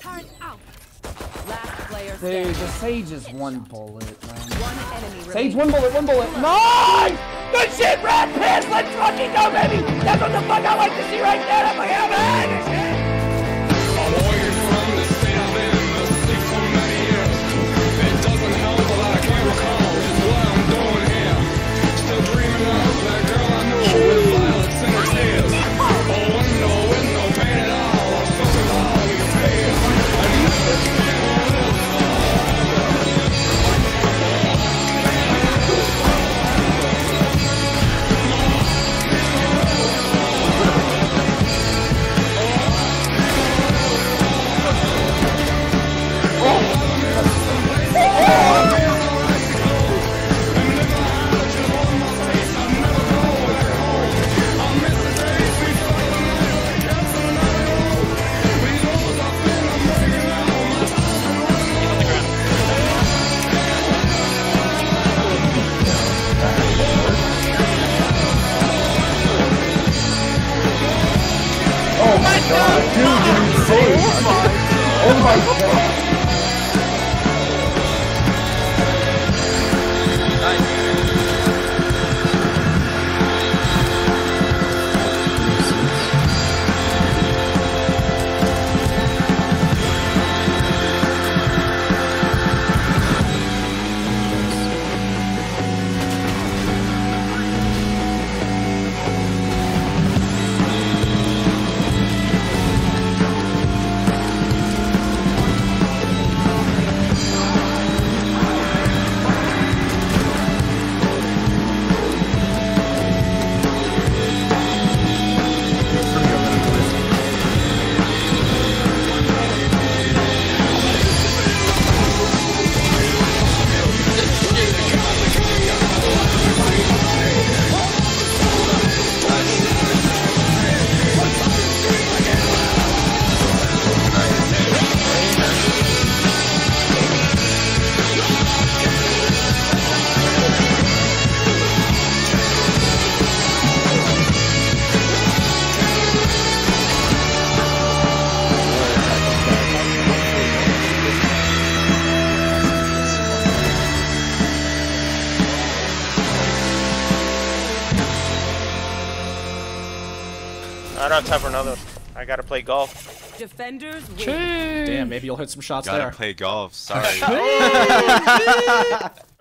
Turret out. Last player Dude, standing. the Sage is one bullet, man. One enemy Sage, remaining. one bullet. Nice! Good shit, Red Piss! Let's fucking go, baby! That's what the fuck I like to see right there! I'm like, I'm out of shit! I'm away from the state I've been in the sleep for many years. It doesn't help that I can't recall just what I'm doing here. Still dreaming of that girl I knew with violets in her tears. Oh, with no pain at all. I felt it all we could pay. I never can live. Oh my god, dude, you're insane! Oh my god! I don't have time for another. I gotta play golf. Defenders win. Damn, maybe you'll hit some shots Gotta there. play golf. Sorry.